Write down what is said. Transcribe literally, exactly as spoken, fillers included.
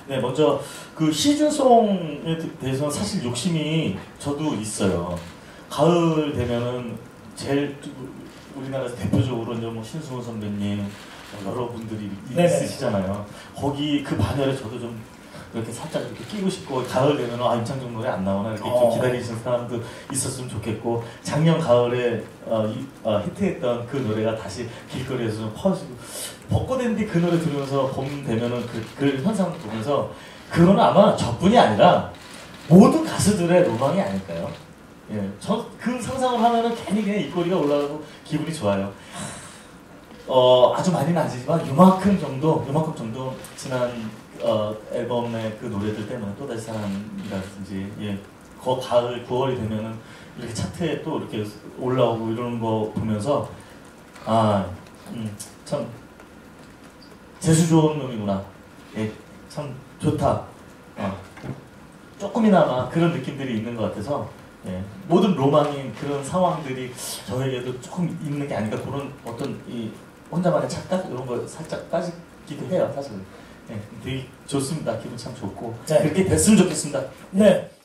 네, 먼저 그 시즌송에 대해서 사실 욕심이 저도 있어요. 가을 되면은 제일 우리나라에서 대표적으로 이제 뭐 신승훈 선배님 여러분들이 있으시잖아요. 거기 그 반열에 저도 좀 이렇게 살짝 이렇게 끼고 싶고, 가을 되면 아 임창정 노래 안 나오나 이렇게 어. 기다리시는 사람도 있었으면 좋겠고, 작년 가을에 어, 이, 어, 히트했던 그 노래가 다시 길거리에서 좀 퍼지고, 벚꽃앤디 그 노래 들으면서 봄 되면은 그, 그 현상 보면서, 그거는 아마 저뿐이 아니라 모든 가수들의 로망이 아닐까요? 예, 저 그 상상을 하면은 괜히 그냥 입꼬리가 올라가고 기분이 좋아요. 어, 아주 많이는 아니지만 요만큼 정도, 요만큼 정도 지난 어, 앨범의 그 노래들 때문에 또다시 사랑이라든지, 예, 그 가을 구월이 되면은 이렇게 차트에 또 이렇게 올라오고 이러는 거 보면서, 아, 음, 참 재수 좋은 놈이구나. 예, 참 좋다. 어, 조금이나마 그런 느낌들이 있는 것 같아서, 예, 모든 로망인 그런 상황들이 저에게도 조금 있는 게 아닌가, 그런 어떤 이 혼자만의 착각 이런 거 살짝 빠지기도 해요, 사실은. 네, 되게 좋습니다. 기분 참 좋고. 네. 그렇게 됐으면 좋겠습니다. 네.